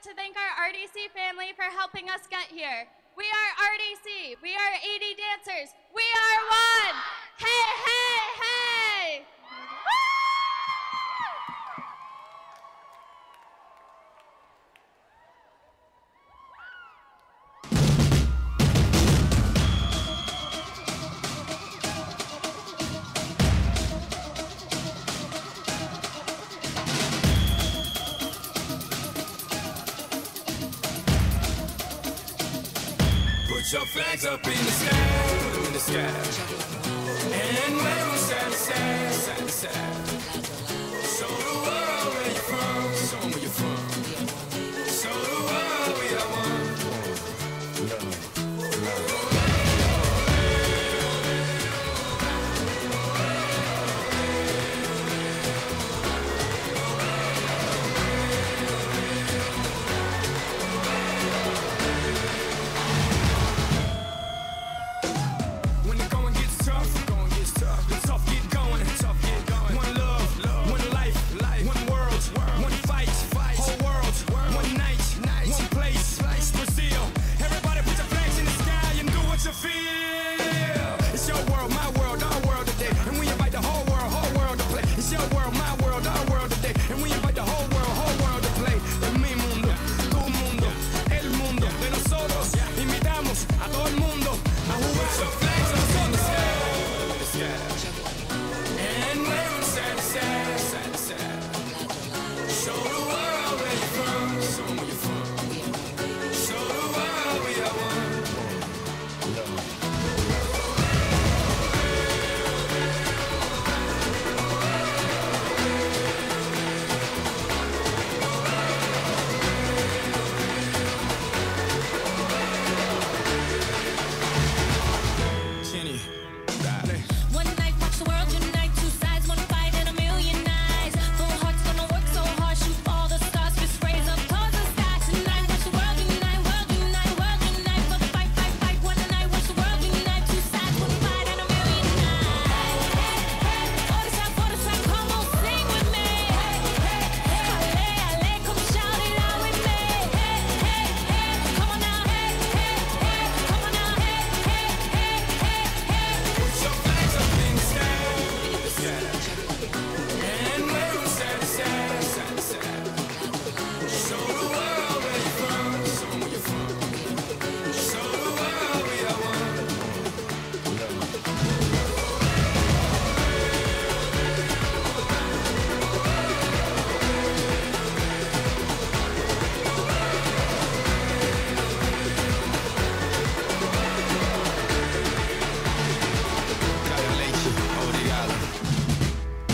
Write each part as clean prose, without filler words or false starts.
to thank our RDC family for helping us get here. We are RDC. We are 80 dancers. We are one. Hey, hey, hey. Put your flags up in the sky, put them in the sky. And wave them side to side, side to side. Show the world where you're from, show them where you're from. Show the world we are one.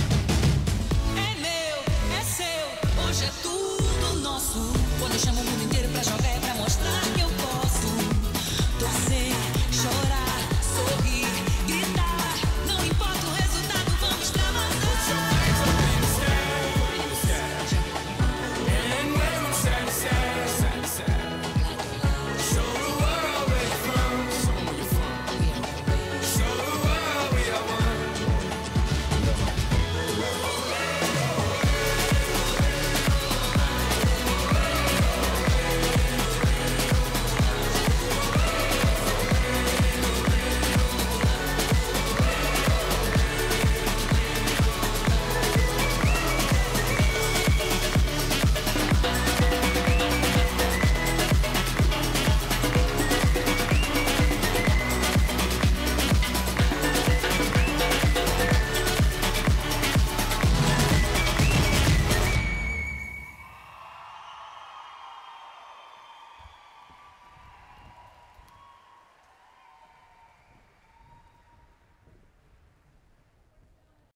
Quando chama o mundo inteiro.